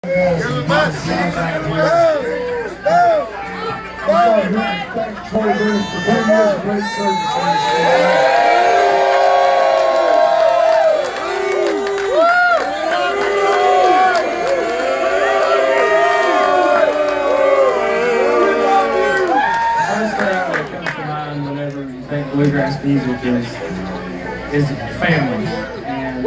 Bluegrass music is family, and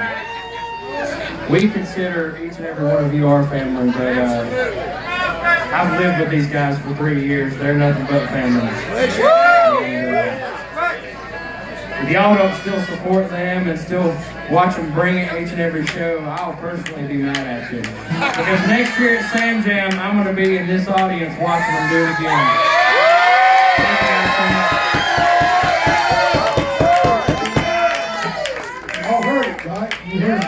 we consider each and every one of you our family. But I've lived with these guys for 3 years; they're nothing but family. And, if y'all don't still support them and still watch them bring it each and every show, I'll personally be mad at you. Because next year at Sam Jam, I'm going to be in this audience watching them do it again. Thank you guys so much. Right? You heard it.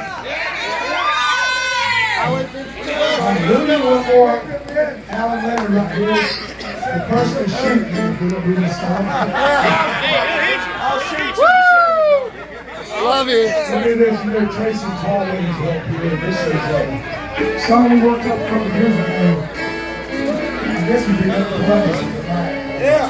I'm moving one more. Alan Leonard right here. The person is shooting you if we don't do this song. I'll shoot you. Love you. Look at this. You know, Tracy Paul Williams help here. This is a song we worked up a couple years ago. I guess we did up the brothers. Yeah.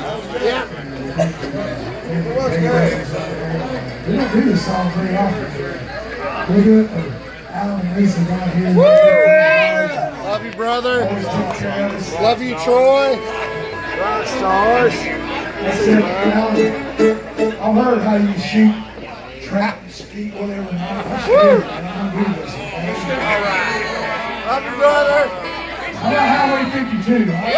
We don't do this song very often. We'll do it for Alan and Lisa down here. Woo! Love you, brother. Love you, Troy. Rock stars. That's it, Alan. I heard how you shoot, trap, speak, whatever. I'm scared, and I'm going to do this. All right. Love you, brother. How about Highway 52, right?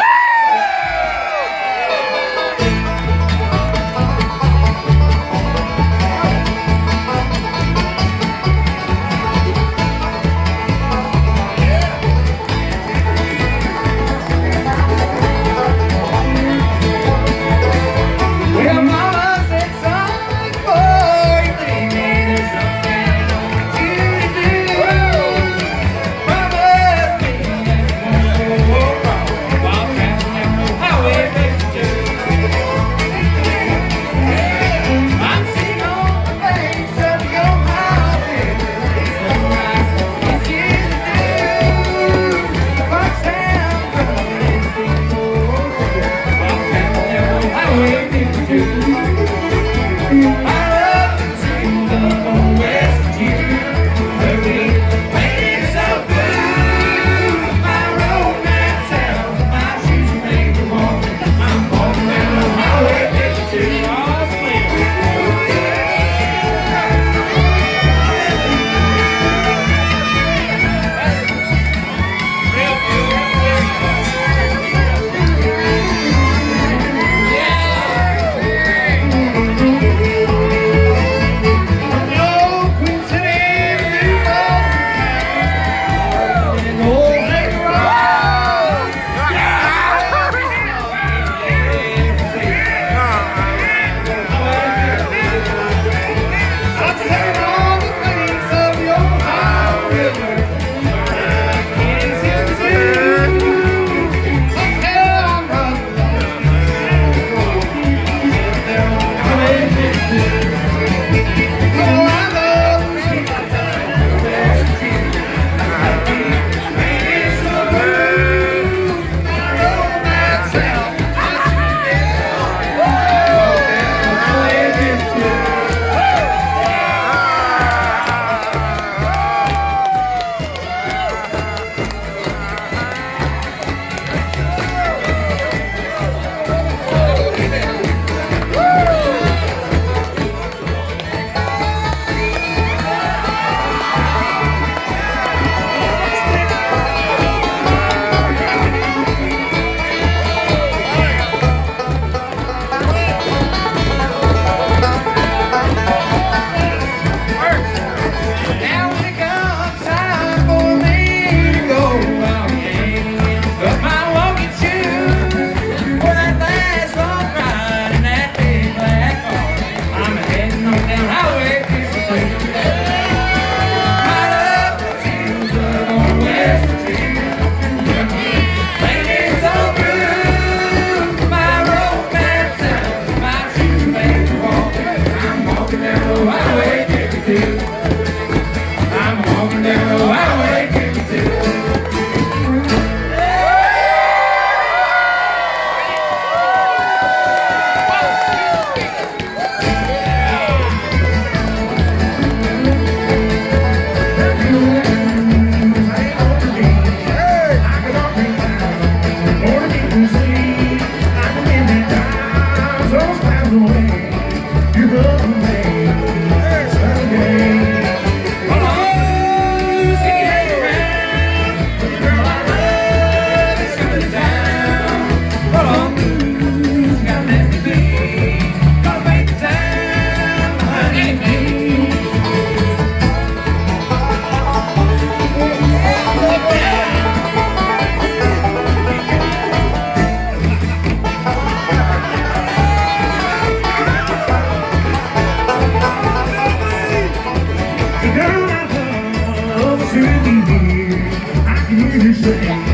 music.